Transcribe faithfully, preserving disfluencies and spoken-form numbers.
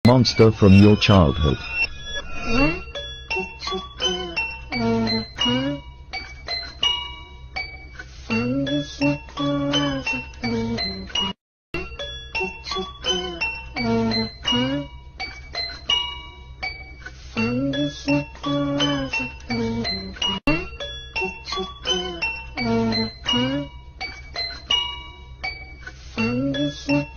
Monster from your childhood. What did you do, little punk? Found this at the walls of bleeding black. What did you do, little punk? Found this at the walls of bleeding black. What did you do, little punk? Found this at